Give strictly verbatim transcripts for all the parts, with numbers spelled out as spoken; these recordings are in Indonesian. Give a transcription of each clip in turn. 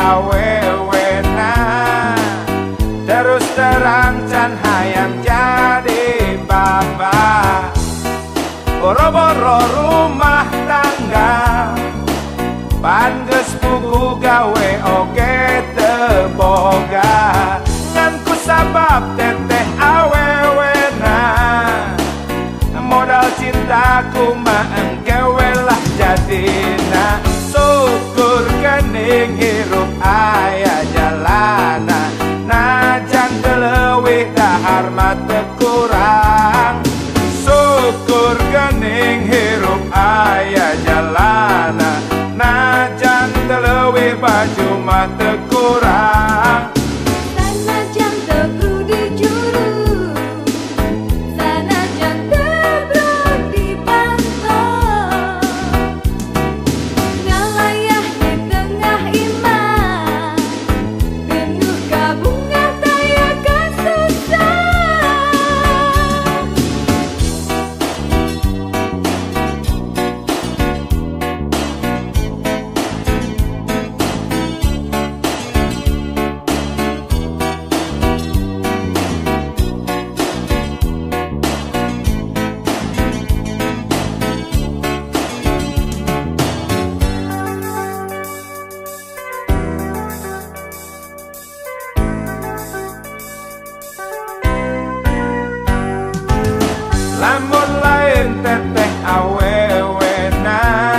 awewena, terus terang can hayang jadi bapak. Boro-boro rumah tangga, pan geus puguh gawe oge teu boga. Ngan kusabab teteh awewena, modal cintaku mah engke welah jadina. Syukur geuning hirup aya jalana, najan teu leuwih dahar mah teu kurang. Syukur geuning hirup aya jalana, najan teu leuwih baju mah teu kurang. Sanajan teu brudi juru, sanajan teu brudi pantau, ngalayah di tengah imah, penuh kabunga taya kasusah. Lamun lain teteh awewena,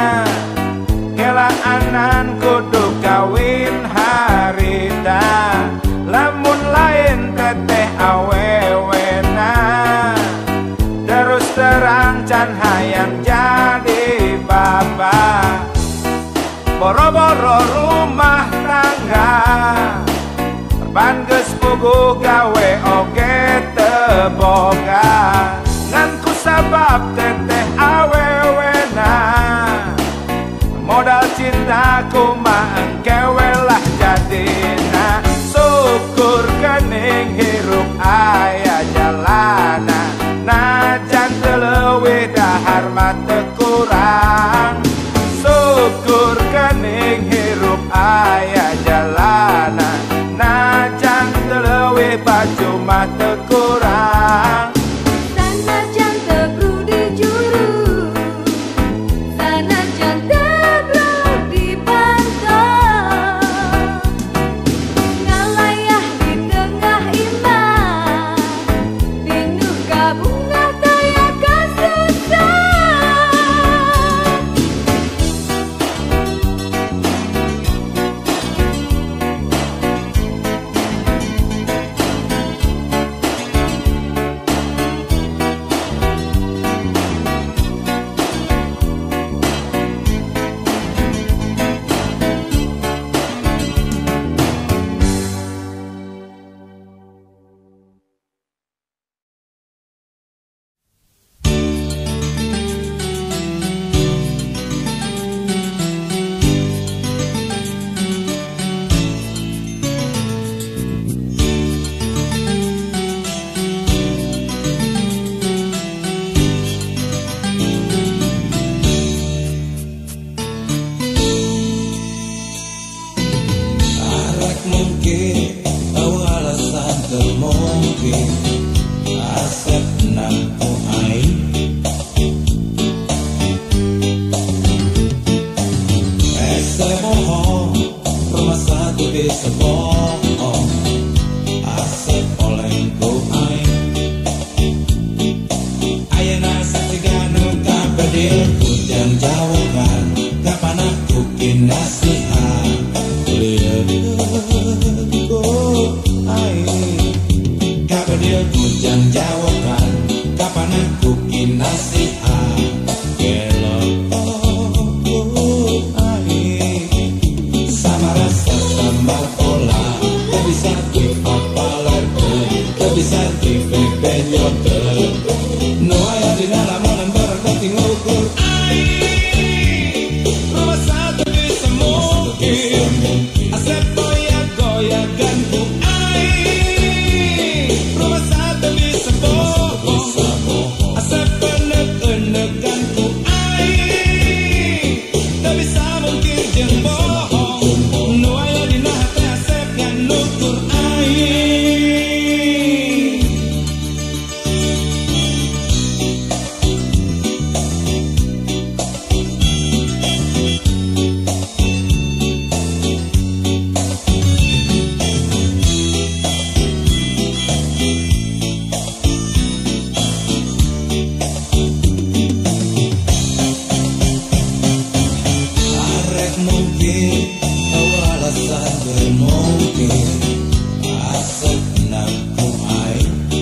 kelaanan kudu kawin harita. Lamun lain teteh awewena, terus terang can hayang jadi bapak. Boro-boro rumah tangga, pan geus puguh gawe oge teu boga. Ngan kusabab teteh awewena, modal cintaku mah engke welah jadina. Syukur geuning hirup aya jalana, najan teu leuwih dahar mah teu kurang. Syukur geuning hirup aya jalana, najan teu leuwih baju mah teu kurang. Sanajan teu brudi juru, sanajan teu brudi pantau, ngalayah di tengah imah, penuh kabunga taya kasusah. Mungkin tahu alasan termungkin asep nampu aing ese bohong rumah satu desa bohong asep olengku aing ayeuna satiganu kabadil kujang jawaban kapan aku kinasihan kabadil kujang jawaban kapan aku kinasihan kelok aing sama rasa sambal pola tak bisa dipapalar tak bisa dipepenyot no aya di dalam monan berarti ngukur aing rumah satu bisa mungkin asep goyang-goyangan ku aing rumah satu bisa bohong asep penek-penekan ku aing tak bisa mungkin jeung bohong nu aya dina mungkin kau alasan bermungkin asal nak ku ai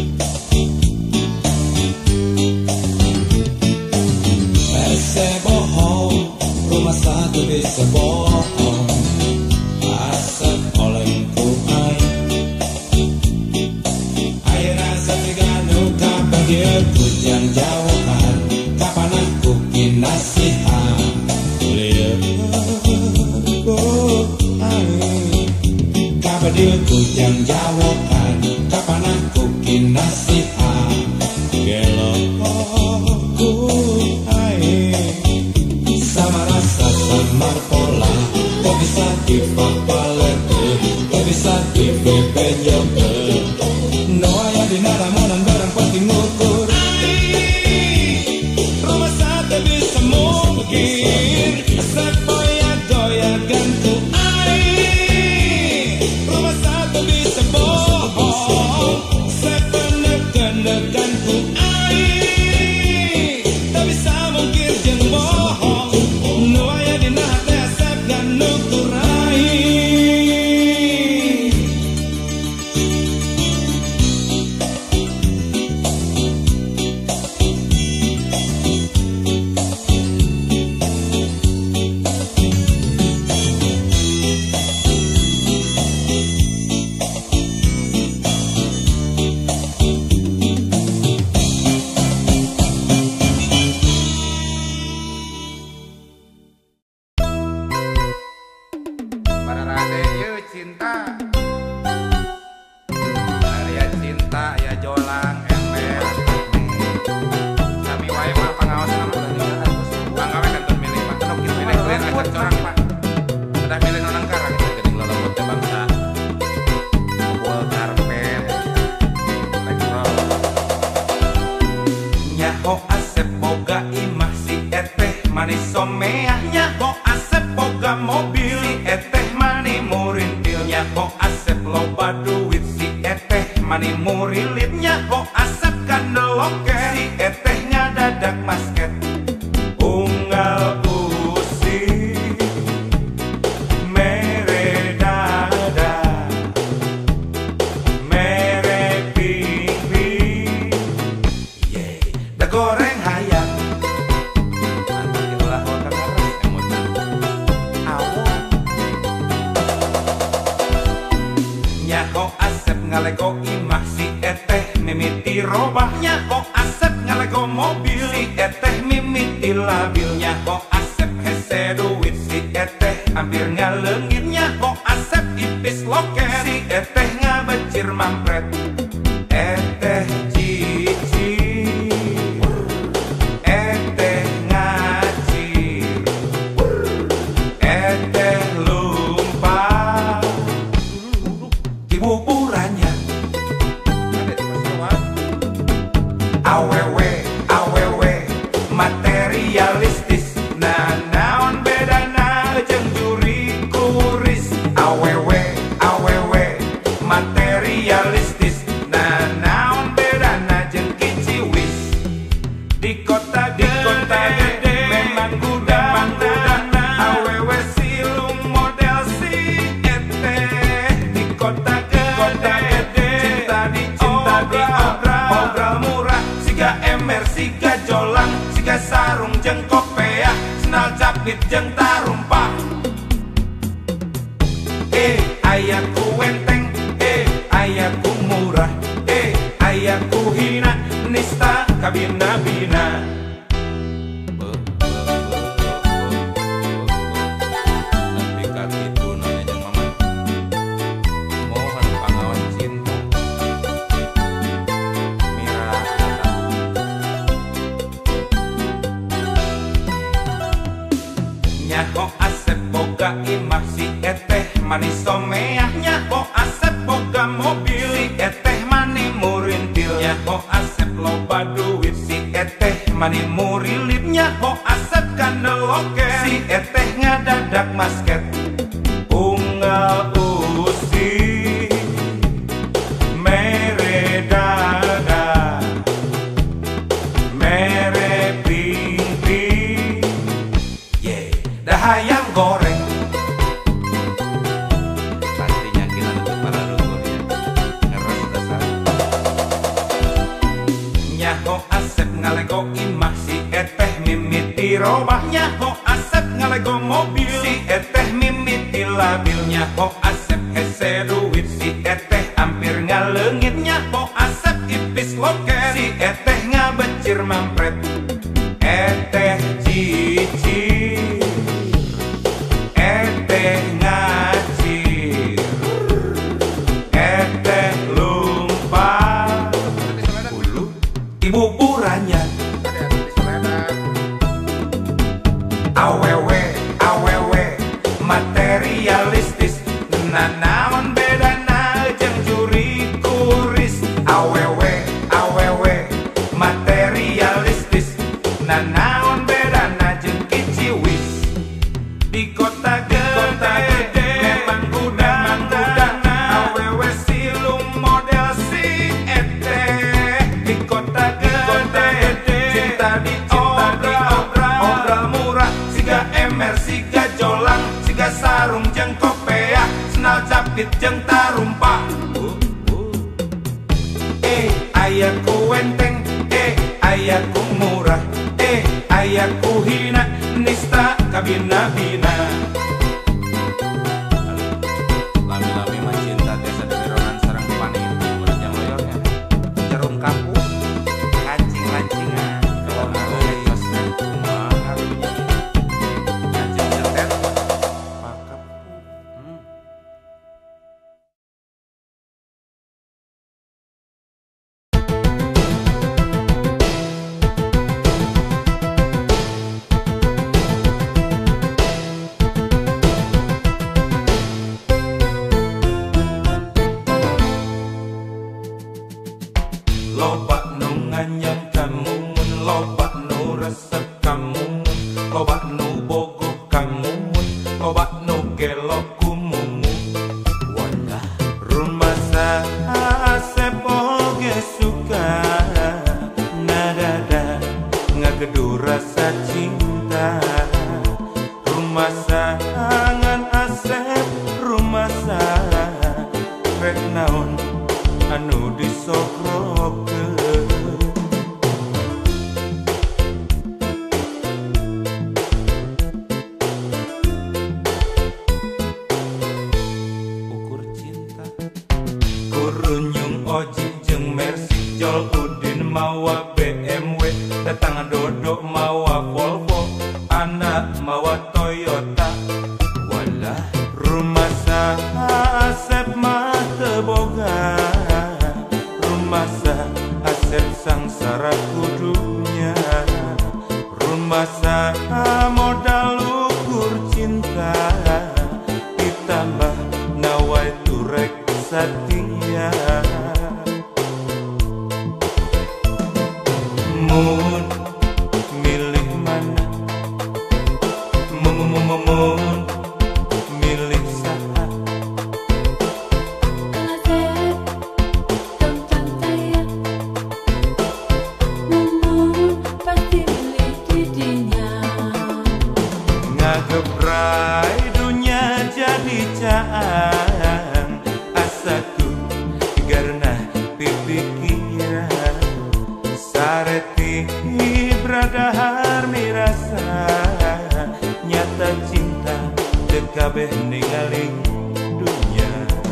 ese bohong rumah satu bisa bohong asal oleh ku ai ayo rasa tiganu kapan dia ku yang jauhan kapan aku kinasihan Kapadilku yang jawabkan kapan aku kinasihan gelokku hai sama rasa sama pola kok bisa dipapalete kok bisa dibebenyoke no ayah di naramonan barang penting ngukur rumah satu bisa mungkin asal goyah-goyahkan ku Mani murilipnya ho asap kandeloke si eteh ngadadak masket unggal usi mere dada mere ping ping yeah dah hayam goreng mobil. Si eteh mimiti labilnya ho Asep hese duit. Si eteh hampir ngalengitnya ho Asep ipis loket. Si eteh ngabecir mampret eteh cicir. Eteh ngacir eteh lumpah bulu ibu buranya. Awewe awewe materialistis, nanaon bedana jeung juri kuris. Awewe awewe materialistis, nanaon bedana jeung kiciwis. Di kota gede memang gudang gudang awewe silung model si eteh. Di kota gede cinta di obral obral murah, siga emer siga jolang siga sarung jeung kopeah, senal capit jeung tarumpa. Eh aya ku wenteng, eh aya ku murah, eh aya ku hina nista kabina-bina. Lami-lami mah cinta desa dibironan sareng paniti urang loyornya. Jarum kampung kancing-lancingan kalau geus kumaha harunya. Anjing setet pakep. Hmm. Loba nu nganyang kamu, loba nu resep kamu, loba nu bogo kamu, loba nu gelok kumumu. Wadah rumah Asep oge suka nadada ngagedu rasa cinta. Rumah sangan Asep, rumah sa rek naon anu disogrok. Ukur cinta kurunyung Oji jeung Mercy, Jol Udin mawa B M W, datang Dodo mawa Volvo, anak mawa Toyota. Walah rumah sa Asep mah teu boga, rumah sa Asep sangsara kudunya. Rumah sa modal ukur cinta, ditambah nawai turek satia. Mun milih mana, mun milih saha. Asep tentang saya, mumun pasti milik didinya. Ngagebrai dunia jadi caan, asaku karena pipikiran. Sareti bradahar mirasa, nyata cinta dekabeh ningali dunia.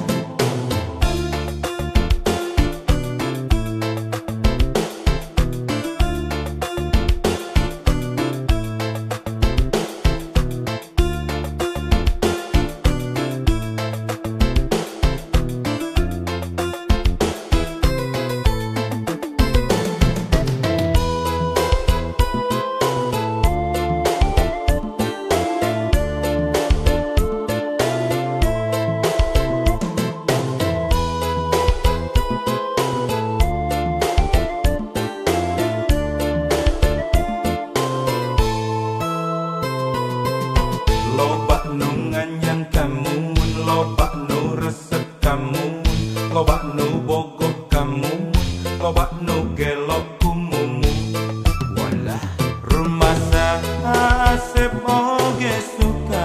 Loba nu nganyang kamu, loba nu resep kamu, loba nu bogo kamu, loba nu gelok kumumu. Walah rumah sa Asep oge suka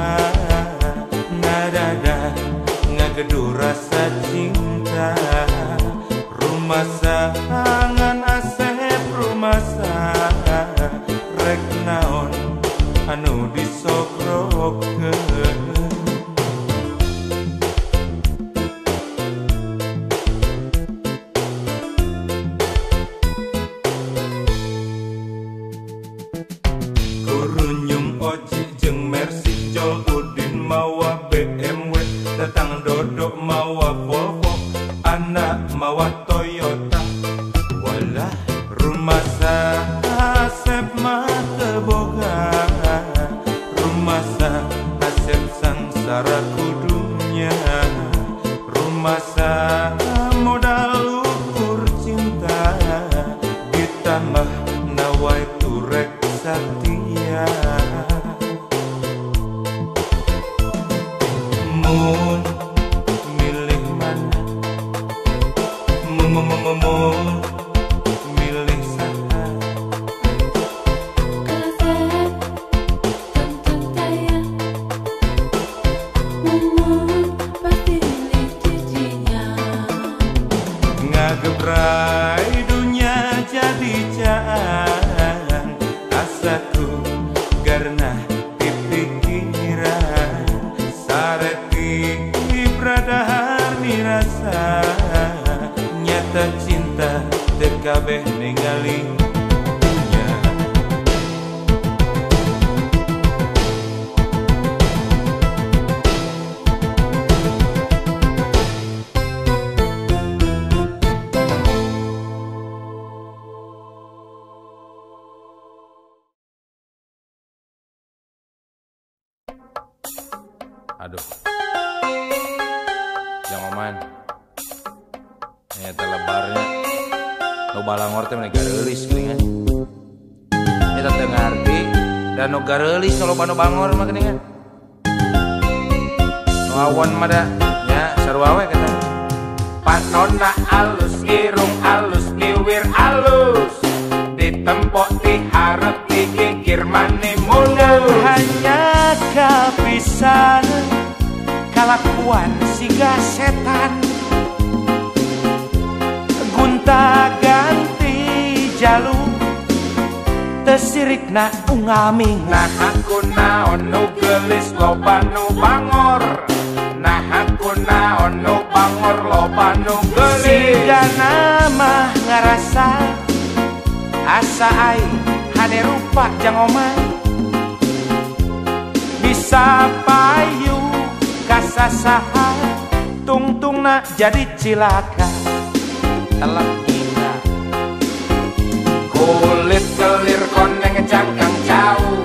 nadada ngagedu rasa cinta. Rumah sangan Asep, rumah sa rek naon anu disogrok. mawa B M W, datang dodok mawa Volvo, anak mawa Toyota. Walah rumah Asep mah teboga, rumah Asep sangsara kudunya, rumah modal ukur cinta, ditambah nawai turek setia. Mun milih mana? Mun milih saha? Kaset tonton tayang, mumun pasti milih didinya. Ngagebrai dunia jadi jaan, asaku karena pipikiran sareti bradahar nirasa, nyata cinta dekabeh ningali dunia. Aduh, jangan oman. Ternyata lebarnya no balangor teh mah garelis geuningan. Eta teu ngarti dan no garelis kalau bano bangor mah geuningan. No awan mah da nya sarua we kata. Panonna alus, irung alus, liwir alus, ditempok diharap dikikir mani mulus. Hanya kapisan kalakuan siga setan, gunta ganti jalur tesirikna ungaming. Nah aku naon nu gelis loba nu bangor, nah aku naon nu bangor loba nu gelis. Siga nama ngarasa asa aing hade rupa jangoman, bisa payu kasasaha tungtungna jadi cilaka. Telak kita Kulit kelir koneng cangkang jauh,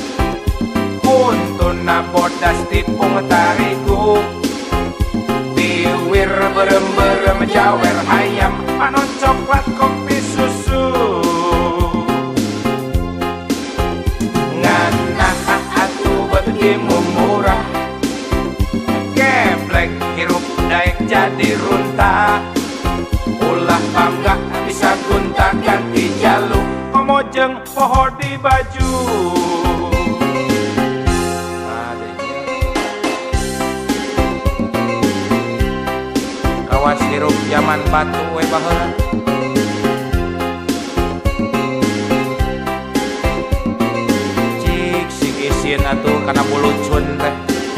untuna bodas tipung tarigu, biwir berem-berem jawer hayam, panon coklat kopi susu. Nganah atuh betimu murah, geblek hirup daek jadi runta, ulah bangga bisa gunta ganti jaluk, ngomojeng poho di baju. kawas hirup zaman batu we baheula. Cik sing isin atuh kana bulucun teh.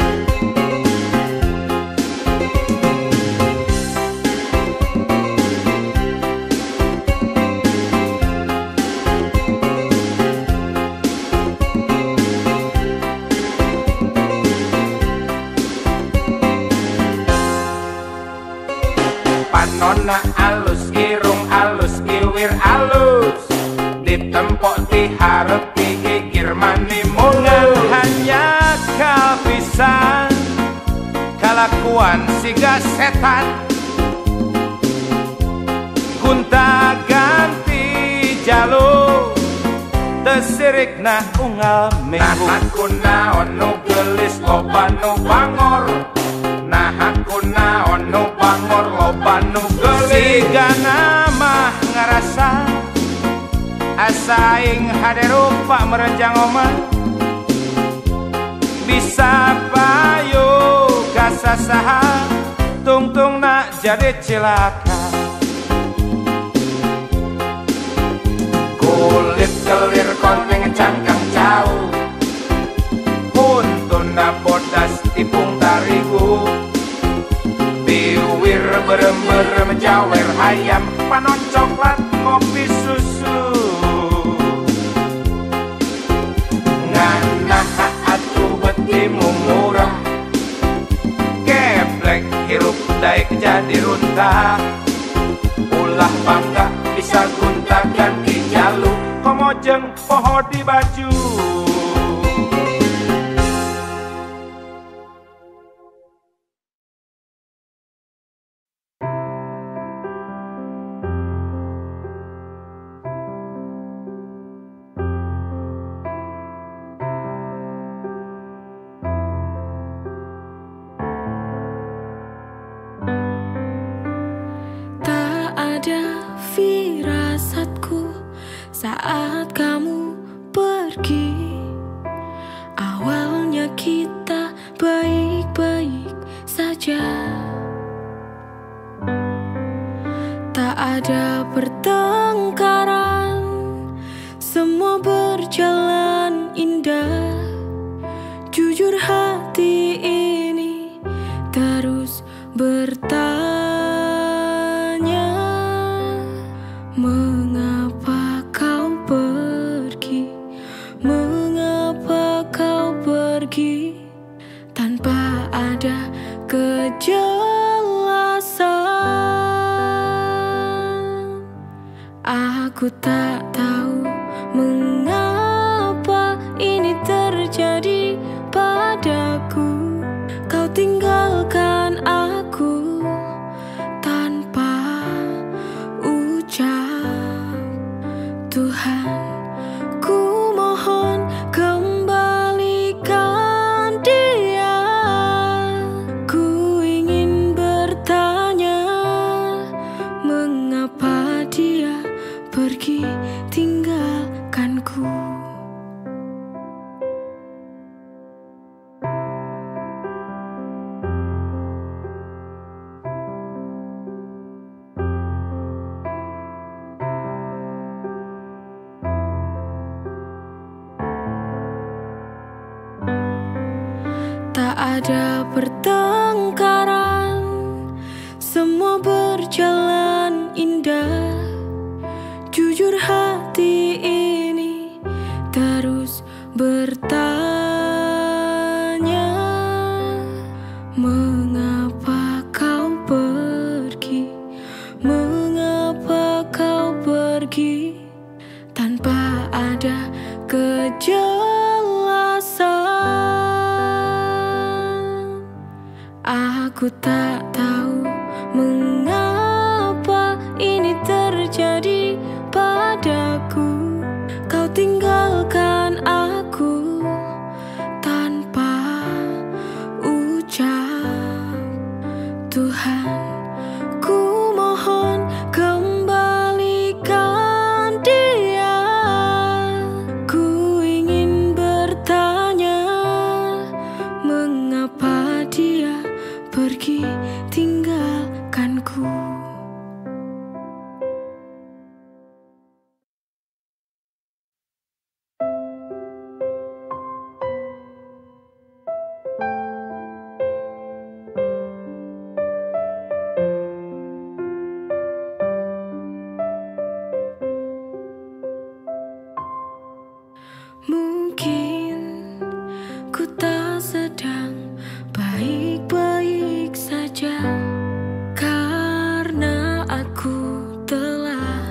Panonna alus, irung alus, iwir alus, ditempok diharap dikikir mani mulus. Hanya kapisan kalakuan siga setan, gunta ganti jalur tesirikna unggal Nah minggu. aku naon nu gelis loba nu bangor, nah aku naon nu bangor loba nu gelis. Siga nama ngarasa asa aing hade rupa merenjang oman, bisa payu kasasaha tungtungna jadi cilaka. Kulit kelir koneng cangkang jauh, untuna bodas tipung tarigu, biwir berem-berem jawer hayam, panon coklat kopi susu. Nganah atuh betimu murah, daik jadi runta. Ulah bangga bisa guntakan ki jalu, komojeng poho di baju. Saat kamu pergi, awalnya kita baik-baik saja. Tak ada pertengkaran, semua berjalan indah. Jujur hati ini terus bertanya, mengapa kau pergi? Mengapa kau pergi tanpa ada kejelasan? Aku tak tahu mengapa ini terjadi padaku. Kau tinggalkan aku tanpa ucap. Tuhan, ku mohon kembalikan dia. Ku ingin bertanya, mengapa dia pergi tinggalkanku. Tak ada pertengkaran, semua berjalan indah. Jujur hati ini terus bertanya, mengapa kau pergi? Mengapa kau pergi tanpa ada kejelasan? Aku tak tahu mengapa ini terjadi padaku. Kau tinggalkan aku tanpa ucap. Tuhan, ku mohon kembalikan dia. Ku ingin bertanya, mengapa dia pergi tinggalkanku. Mungkin ku tak sedang baik-baik saja, karena aku telah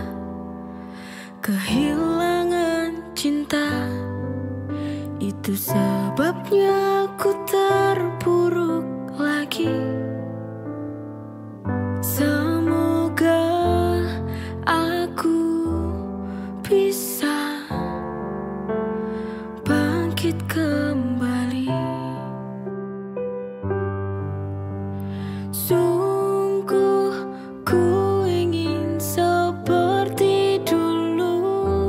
kehilangan cinta. Itu sebabnya ku terpuruk lagi. Semoga aku bisa bangkit kembali. Sungguh ku ingin seperti dulu,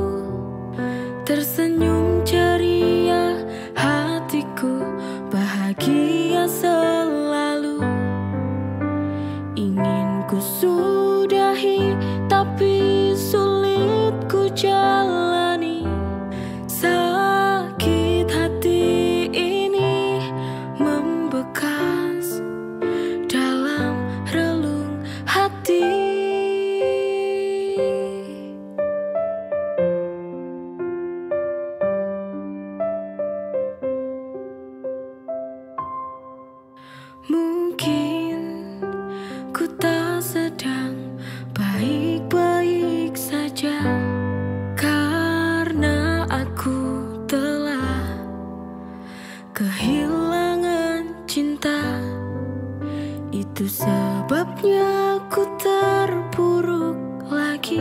tersenyum ceria, hatiku bahagia selalu. Ingin ku sudahi, tapi sulit ku jalani. Sakit hati ini membekas dalam Itu sebabnya ku terpuruk lagi.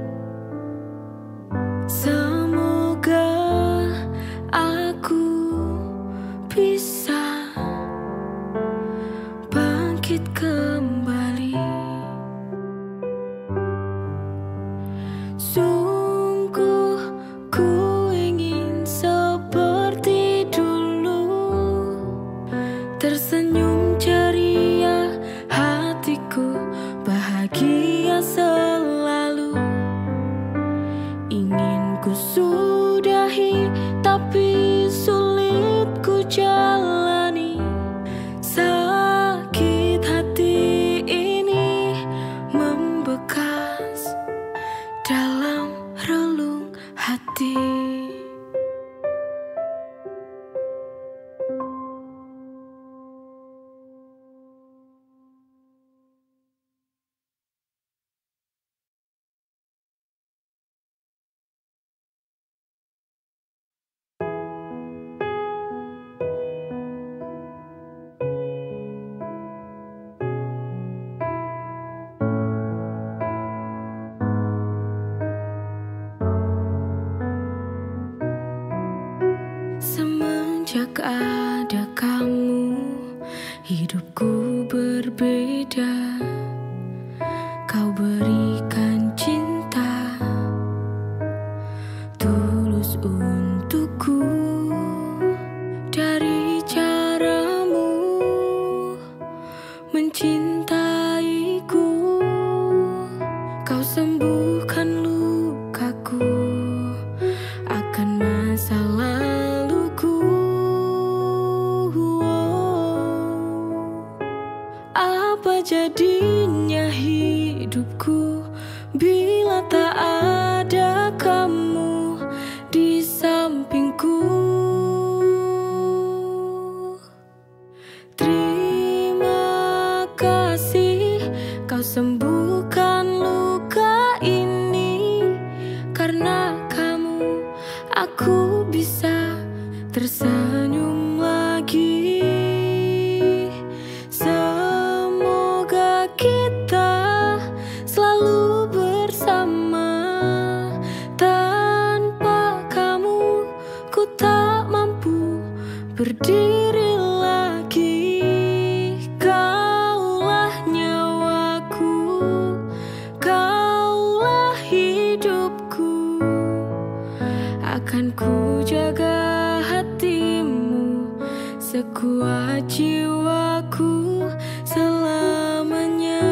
Semoga aku bisa bangkit kembali. Sungguh ku ingin seperti dulu, tersenyum ceria, hatiku bahagia selalu. Ingin ku sudahi, tapi sulit ku jalani. Sakit hati ini membekas dalam relung hati. Semenjak ada kamu, hidupku berbeda. Kau berikan cinta tulus untukku. Dari caramu mencintaiku, kau sembuhkan lukaku akan masa laluku. Apa jadinya hidupku bila tak ada kamu di sampingku? Terima kasih kau sembuhkan luka ini. Karena kamu aku bisa tersenyum lagi. Semoga kita selalu bersama. Tanpa kamu ku tak mampu berdiri lagi. Kaulah nyawaku, kaulah hidupku. Akan ku jaga hatimu sekuat jiwaku selamanya.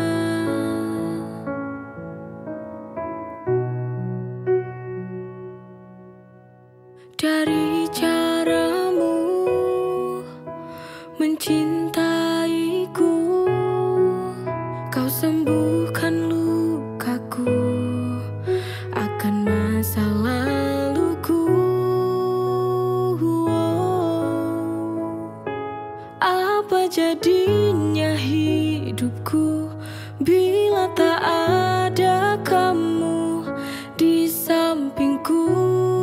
Dari caramu mencintaiku, kau sembuhkan lukaku akan masa laluku. Apa jadinya hidupku bila tak ada kamu di sampingku?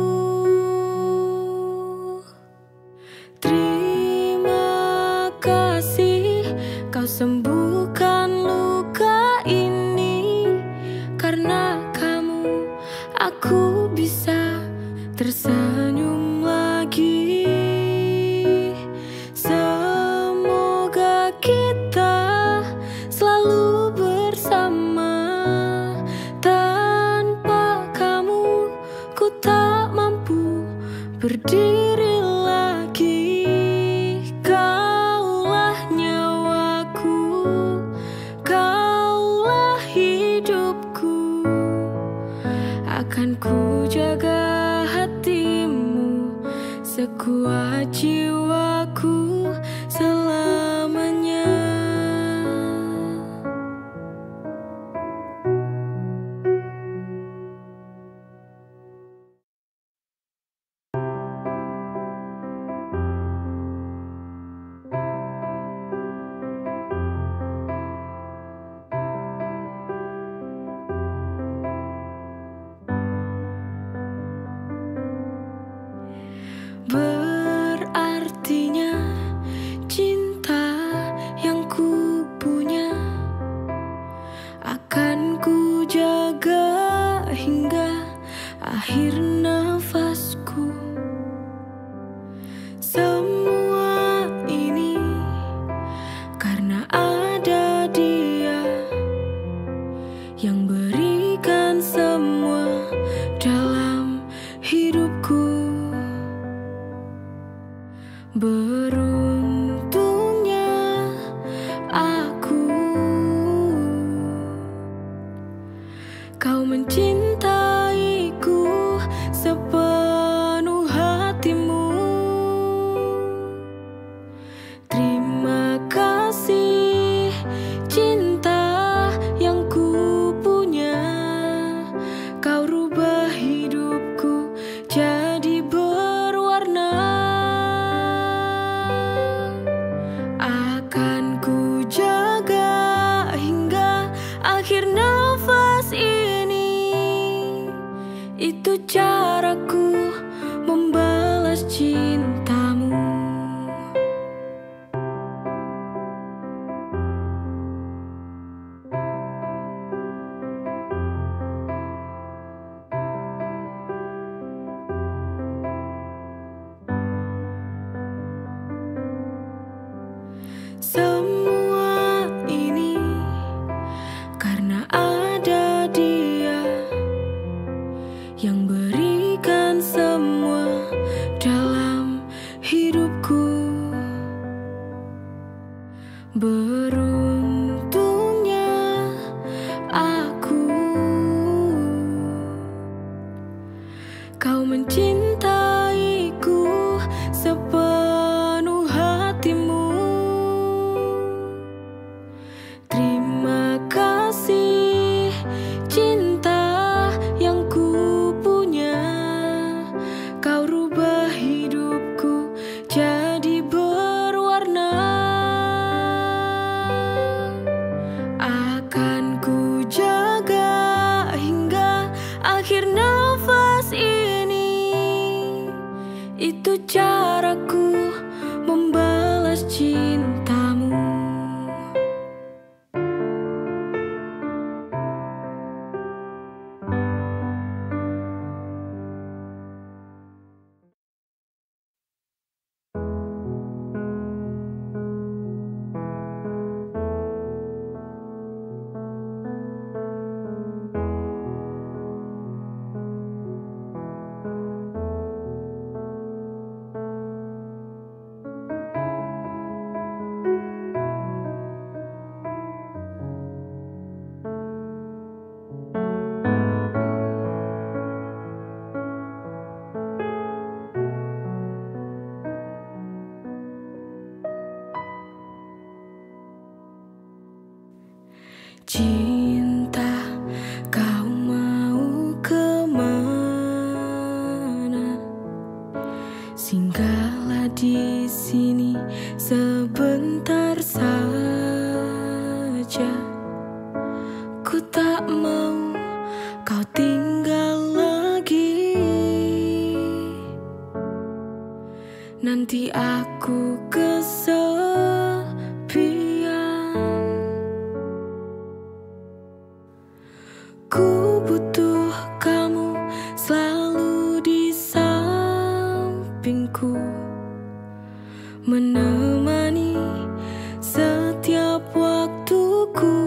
Terima kasih kau sembuhkan luka ini. Karena kamu aku bisa tersenyum lagi. Semoga kita selalu bersama. Tanpa kamu ku tak mampu berdiri lagi. Kaulah nyawaku, kaulah hidupku. Akan ku jaga hatimu sekuat jiwaku selamanya. Akan ku jaga hingga akhir nafas ini. Itu caraku membalas cintamu. Semua ini karena ada dia yang berikan semua dalam hidupku. Beruntungnya aku, kau mencintaiku sepenuh hatimu. Terima kasih cinta yang ku punya. Kau rubah hidupku jadi berwarna. Akan ku jaga hingga akhir nafas ini. Itu caraku membalas cintamu. Cinta, kau mau kemana? Singgahlah di sini sebentar saja. Ku tak mau kau tinggal lagi. Nanti aku kesepian. Ku butuh kamu selalu di sampingku, menemani setiap waktuku.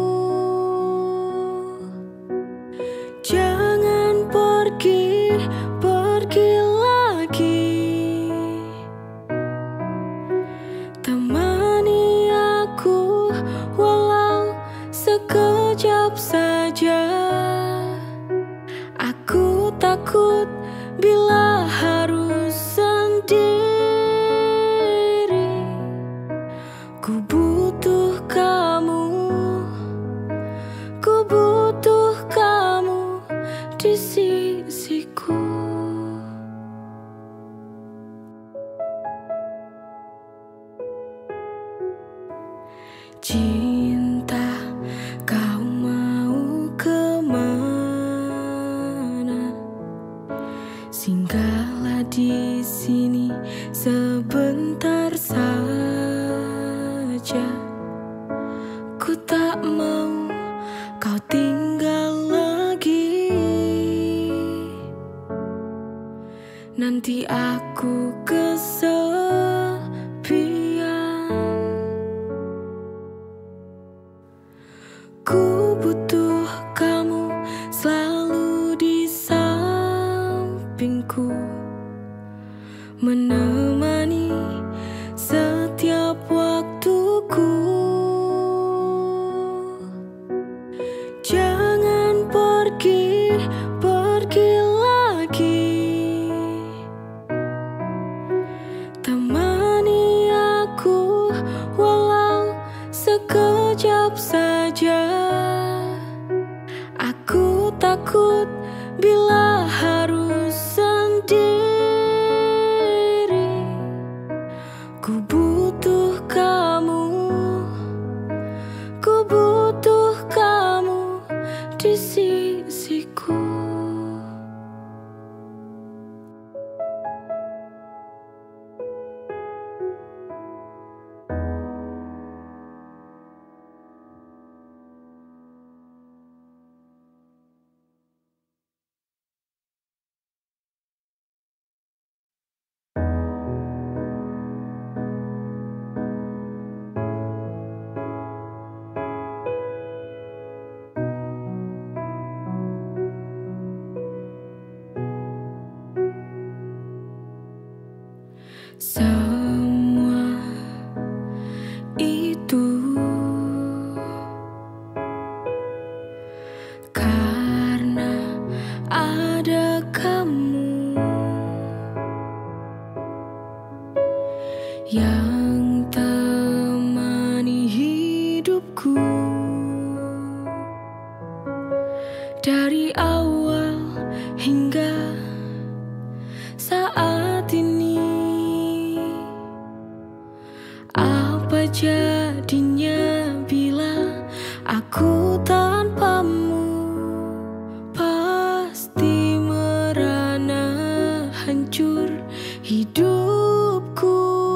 Jangan pergi, pergi lagi. Temani aku walau sekejap saja. Aku takut bila harus sendiri. Ku butuh kamu, ku butuh kamu di sisiku. Cinta, kau mau kemana? Singgahlah di sini sebentar saja. Ku tak mau kau tinggal lagi. Nanti aku kesepian. Ku butuh kamu selalu di sampingku, menemani setiap waktuku. Jangan pergi, pergi lagi. Temani aku walau sekejap saja. Aku takut bila harus sendiri. Ku butuh kamu, Semua itu karena ada kamu yang temani hidupku dari awal hingga saat ini. Apa jadinya bila aku tanpamu? Pasti merana, hancur hidupku.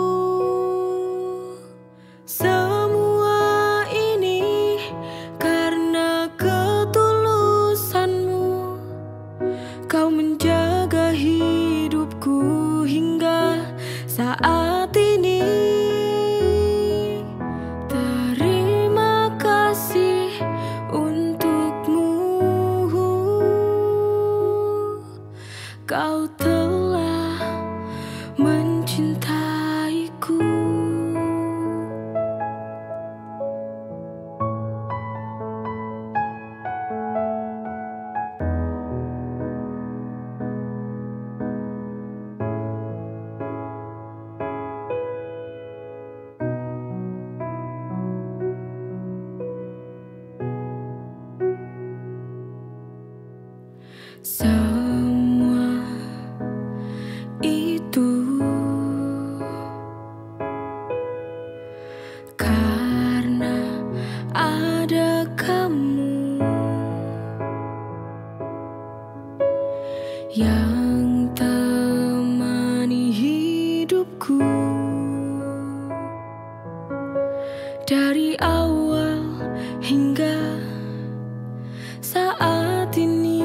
Semua ini karena ketulusanmu. Kau menjaga hidupku hingga saat ini. Terima kasih untukmu. Kau telah mencintaiku. Semua itu karena ada kamu yang temani hidupku dari awal hingga saat ini.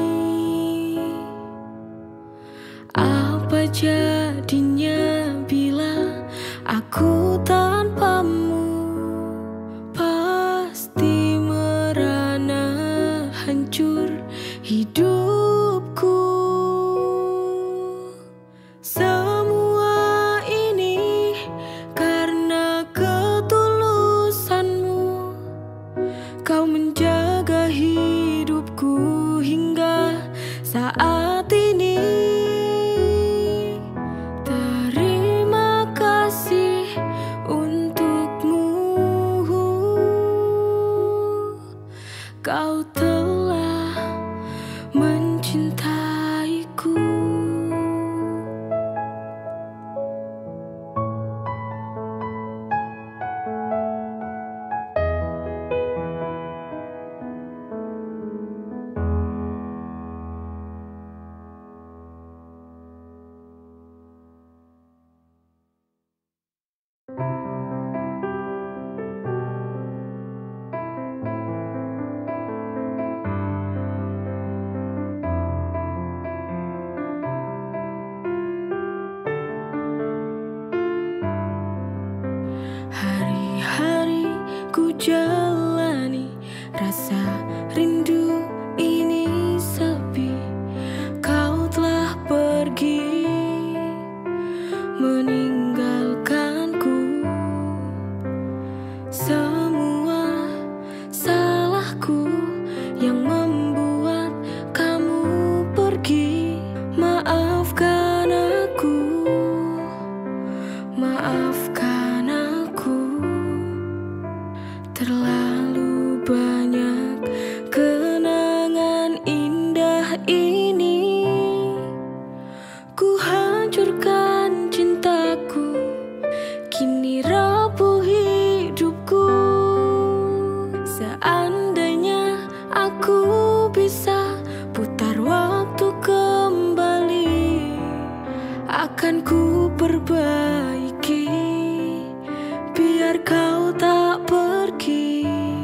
Apa jadinya bila aku tanpamu? Pasti merana, hancur hidupku. Semua ini karena ketulusanmu. Kau menjaga hidupku hingga saat ini. Terima kasih untukmu. Kau telah mencintaiku. Hari-hari ku jalani, rasa rindu ini sepi. Kau telah pergi meninggalkanku. Semua salahku yang membuat kamu pergi. Maafkan aku, maafkan aku. Terlalu banyak kenangan indah ini. Ku hancurkan cintaku, kini rapuh hidupku. Seandainya aku bisa putar waktu kembali, akan ku perbaiki biar kau tak pergi.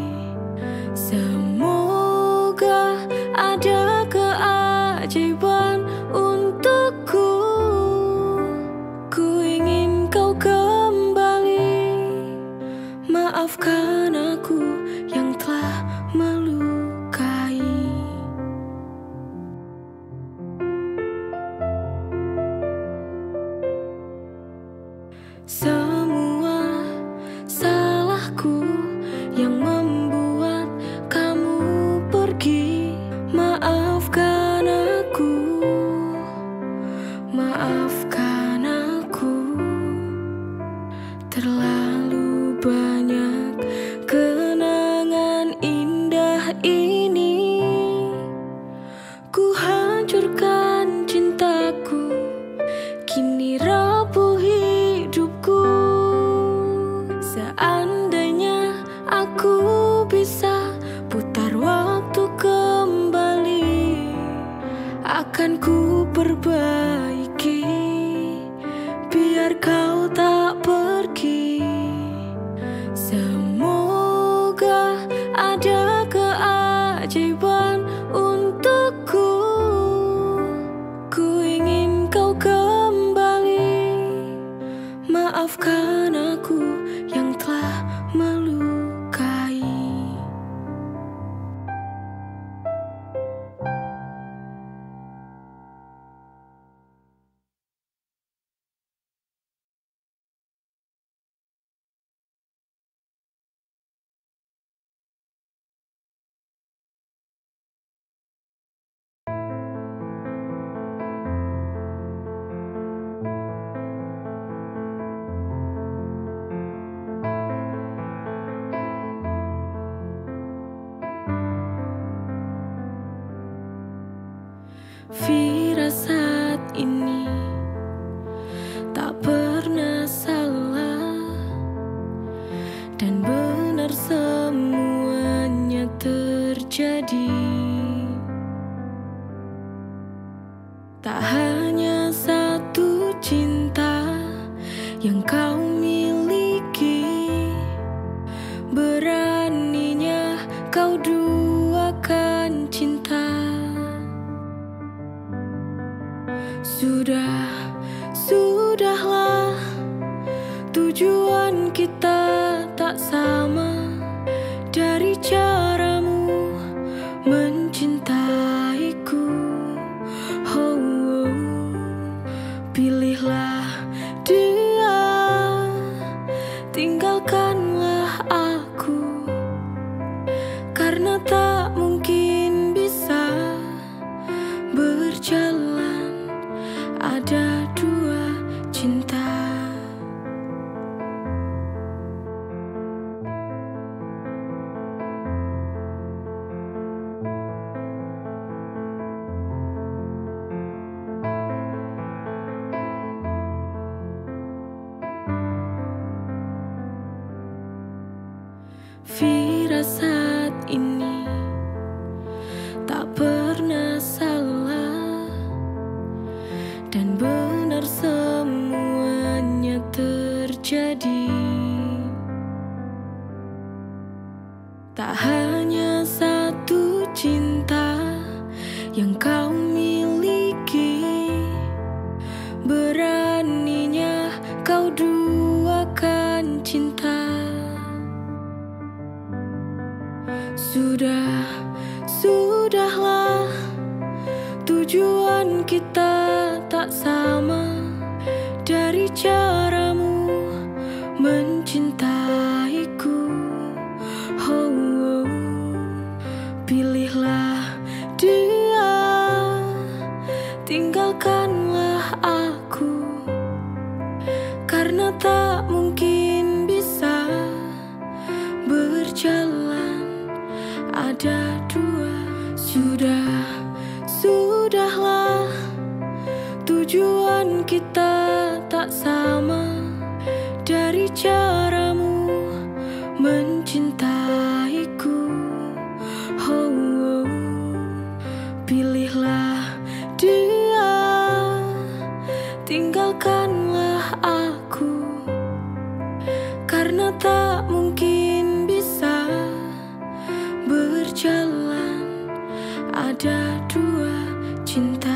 Semoga ada keajaiban untukku. Ku ingin kau kembali. Maafkan aku yang telah melukai. aku yang membuat kamu pergi. Maafkan aku, maafkan aku. Terlalu banyak kenangan indah ini. Ku hancurkan cintaku, kini rapuh hidupku. Seandainya aku bisa putar waktu kembali, akan ku perbaiki biar kau tak pergi. Semoga ada keajaiban untukku. Ku ingin kau kembali. Maafkan aku yang telah melukai. Firasat ini tak pernah salah, dan benar semuanya terjadi. Tak hanya satu cinta yang kau miliki, beraninya kau duakan cinta. Sudah, sudahlah, tujuan kita tak sama. Dari caramu mencintaiku, oh, oh. Pilihlah dia, tinggalkanlah aku, karena tak mungkin bisa berjalan ada dua cinta. Firasat ini tak pernah salah, dan benar semuanya terjadi. Tak hanya satu cinta yang kau miliki, beraninya kau duakan cinta. Sudah, sudahlah, tujuan kita tak sama. Dari caramu mencintaiku, oh, oh. Pilihlah dia, tinggalkanlah aku, karena tak mungkin bisa berjalan ada dua. Sudah, sudahlah, tujuan kita tak sama. Dari caramu mencintaiku, oh, oh. Pilihlah dia, tinggalkanlah aku, karena tak mungkin bisa berjalan ada dua cinta.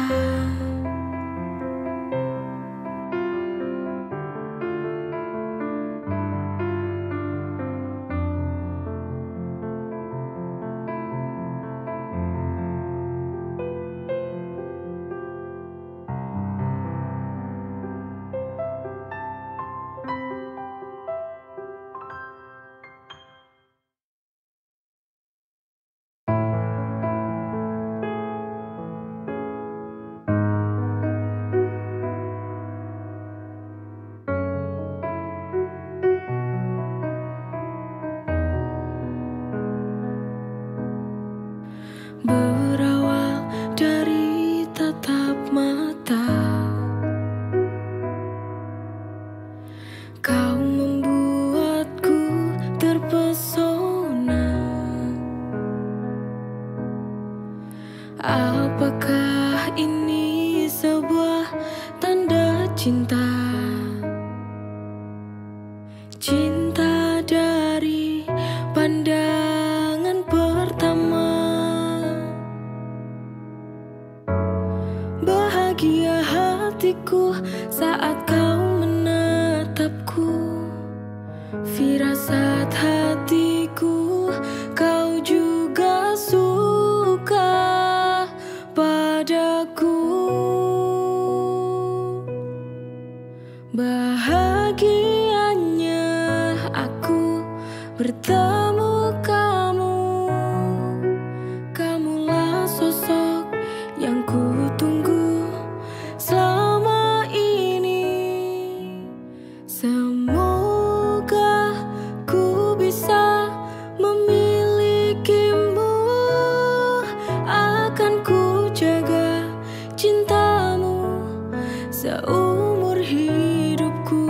Apakah ini sebuah tanda cinta? Cinta dari pandangan pertama. Bahagia hatiku saat kau menatapku. Firasat hatiku kau juga suka padaku. Bahagianya aku bertemu kamu. Kamulah sosok yang ku tunggu selama ini. Semoga ku bisa memilikimu. Akan ku jaga cintamu seumur hidupku.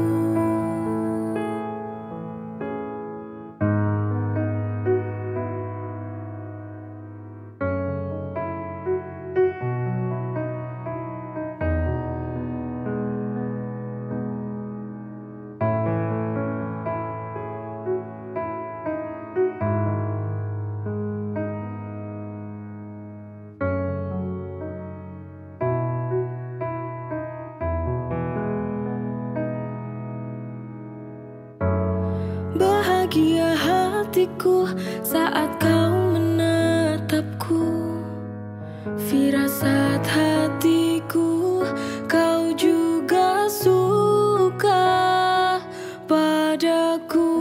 Bahagia hatiku saat kau menatapku. Firasat hatiku kau juga suka padaku.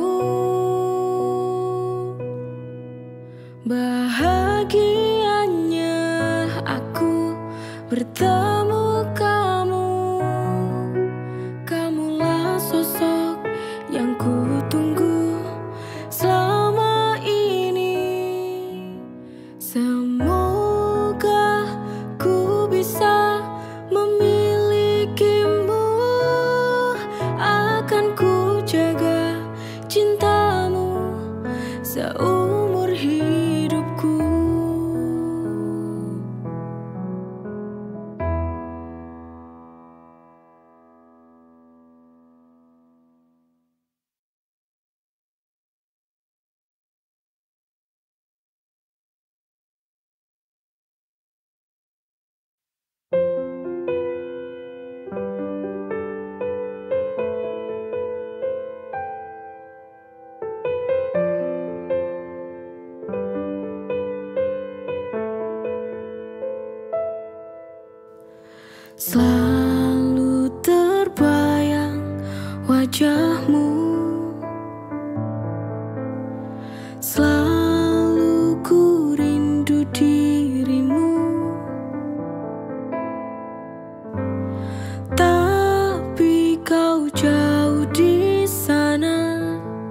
Bahagianya aku bertemu kamu. Kamulah sosok yang ku tunggu selama ini. Semoga ku bisa memilikimu. Akan ku jaga cintamu seumur hidupku. Selalu terbayang wajahmu. Selalu ku rindu dirimu. Tapi kau jauh di sana.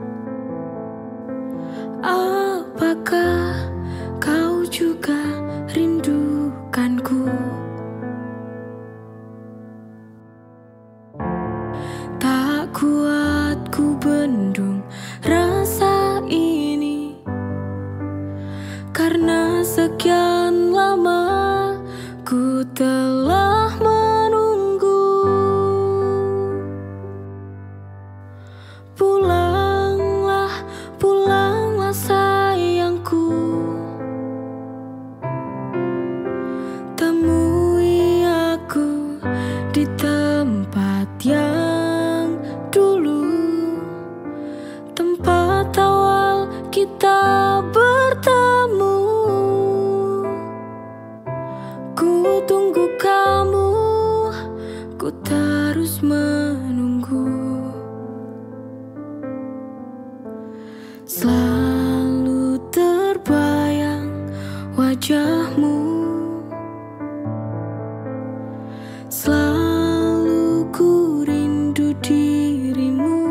Apakah kau juga rindukanku? Tak kuat ku bendung rasa ini. Karena sekian lama ku telah menunggu. Pulanglah, pulanglah sayangku. Temui aku di tempat yang dulu, tempat awal kita bertemu. Ku tunggu kamu, ku terus menunggu. Selalu terbayang wajahmu. Selalu ku rindu dirimu.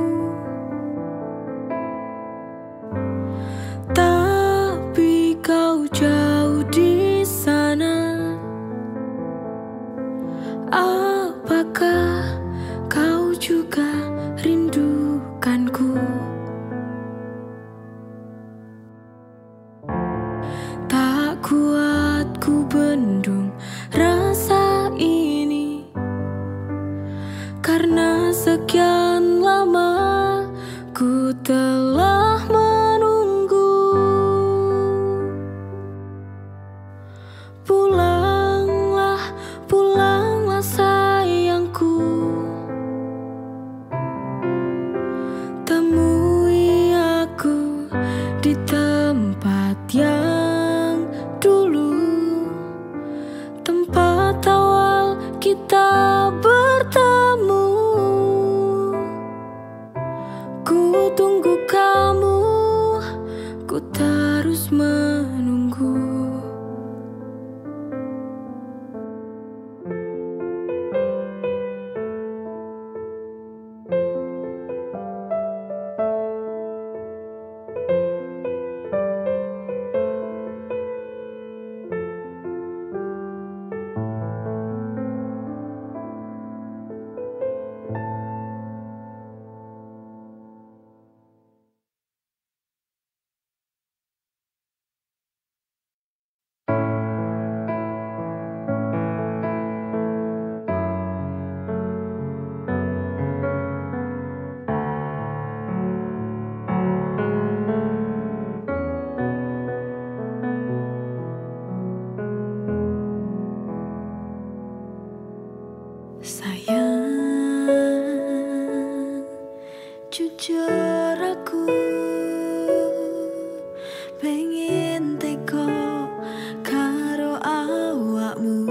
Tapi kau jauh di sana. Apakah kau juga rindukanku? Tak kuat ku ku bendung rasa ini, karena sekian lama ku telah menunggu. Pulanglah, pulanglah sayangku, temui aku di tempat yang dulu, tempat awal kita bertemu. Ku tunggu kamu, ku terus menunggu. Sayang, jujur aku pengen teko karo awakmu.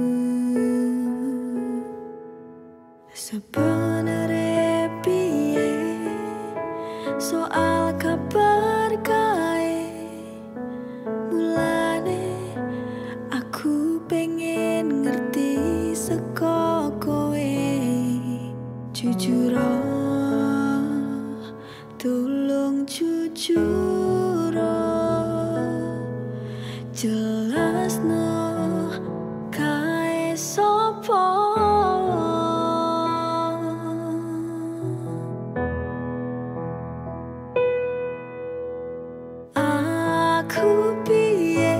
Sebenere piye soal kabar kae, mulane aku pengen ngerti seko kowe. Jujur oh, tolong jujur oh, jelasno kae sopo. Aku piye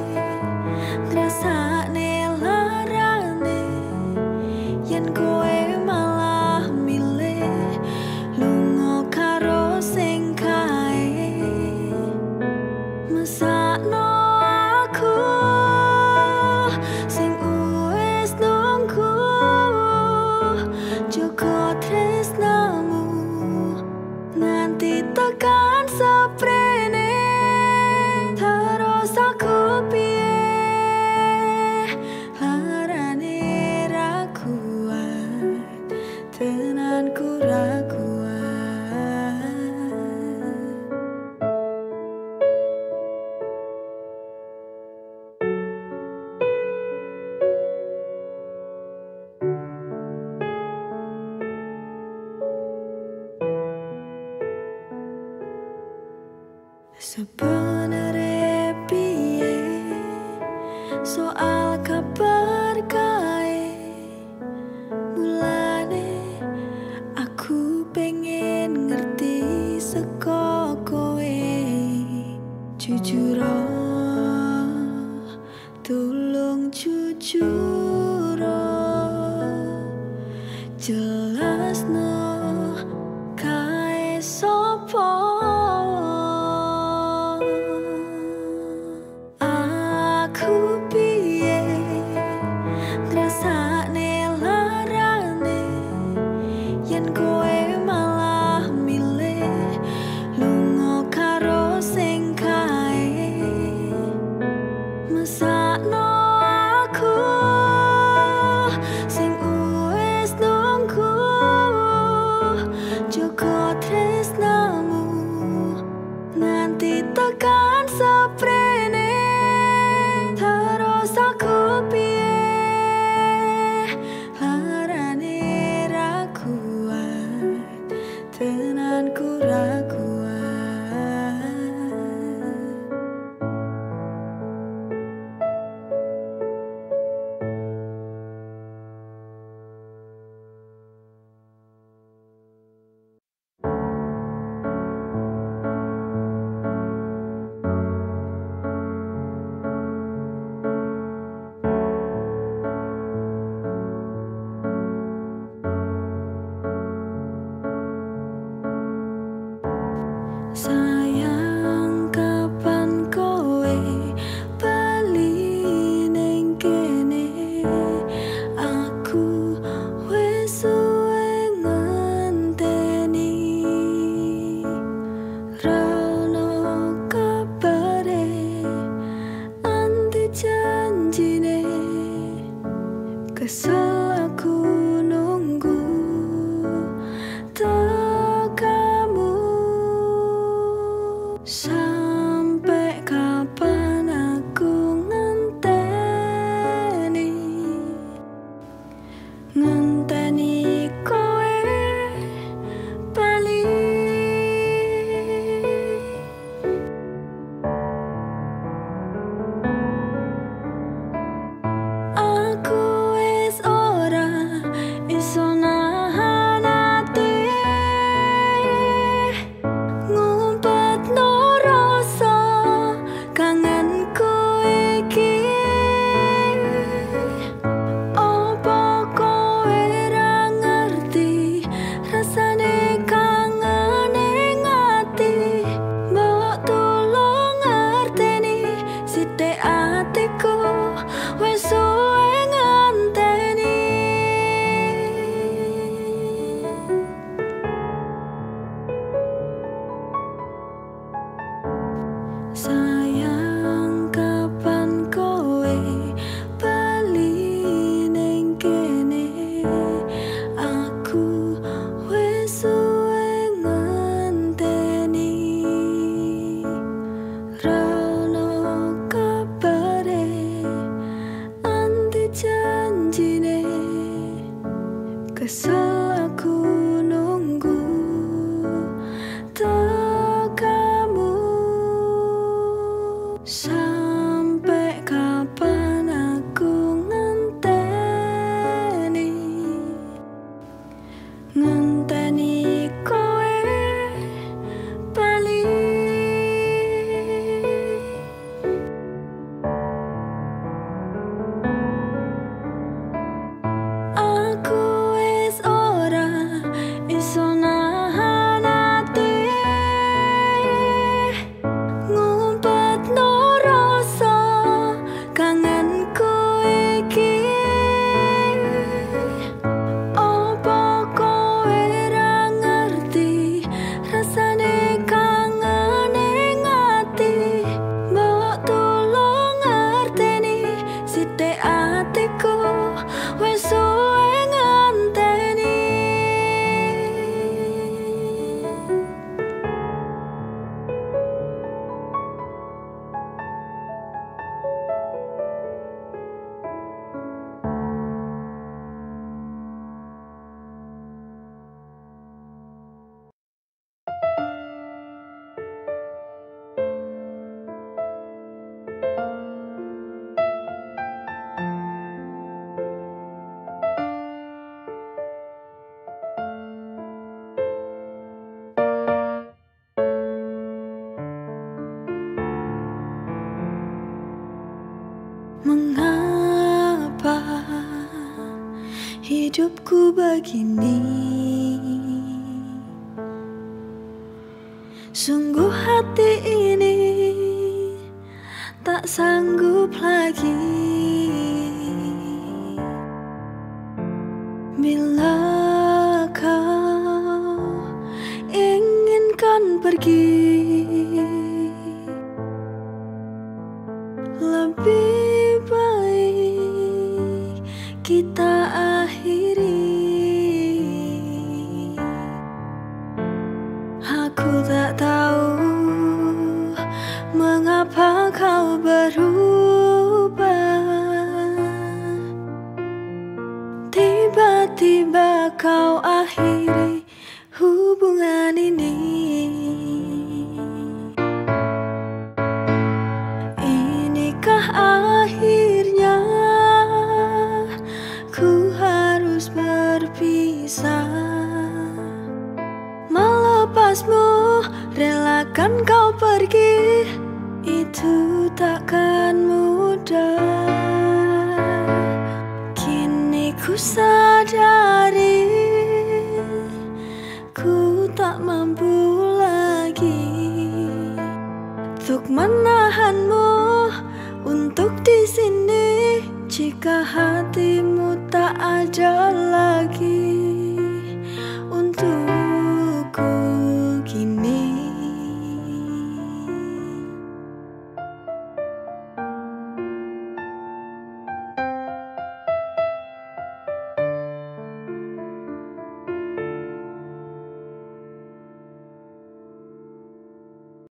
ngrasakne larane yen kowe malah milih lunga karo sing kae. Mesakno aku sing wis nunggu, joko tresnamu nganti tekan seprene. Terus aku piye larane ra kuat, tenanku ra kuat. Sebenere piye soal kabar kae, mulane aku pengen ngerti seko kowe. Jujur oh, tolong jujur oh, jelasno kae sopo. Aku piye ngrasakne larane yen kowe malah milih lunga karo sing kae. Mesakno aku sing wis nunggu, joko tresnamu nganti tekan seprene. Terus aku piye larane ra kuat, tenanku ra kuat. Sayang kapan kowe bali ning kene, aku wis suwe ngenteni. Ra ono kabare anti janjine, kesel aku nunggu tekamu. Sampai kapan aku ngenteni, ngenteni kowe bali. Aku wis ora iso nahan ati, ngumpetno rasa kangenku iki. Opo kowe ra ngerti rasane kangen ning ati? Mbok tulung ngerteni sithik atiku wis suwe ngenteni. Mengapa hidupku begini? Sungguh hati ini tak sanggup lagi. Bila kau inginkan pergi, lebih baik kita akhiri. Aku tak tahu mengapa kau berubah. Tiba-tiba kau akhiri hubungan ini. Inikah akhirnya ku harus berpisah? Melepasmu, relakan kau pergi, itu takkan mudah. Kini ku sadari ku tak mampu lagi untuk menahanmu untuk di sini. Jika hatimu tak ada